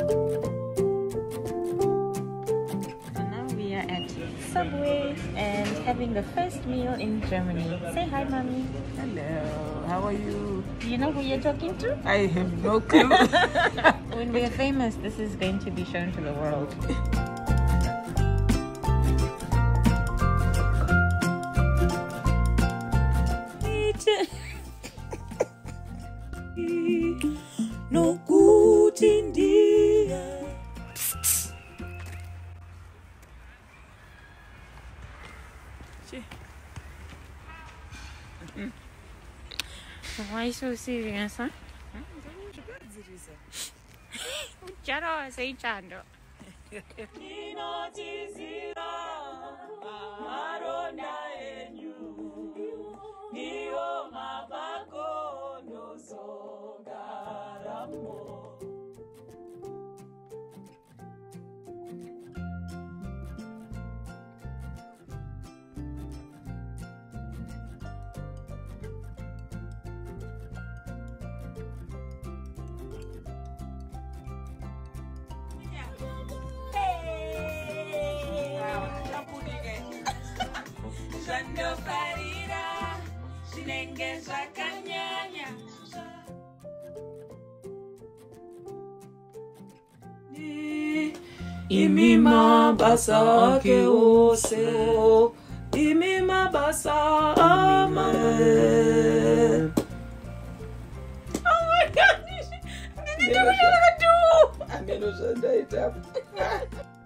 Subway and having the first meal in Germany. Say hi, mommy. Hello, how are you? Do you know who you're talking to? I have no clue. When we're famous, this is going to be shown to the world. No good India. Why so serious, huh? Charo, say chando. Shando Farida, Shinengeza Kanyanya. Imima basa ke ose, imima basa amen. Oh my gosh! Did you do what you do? I'm in a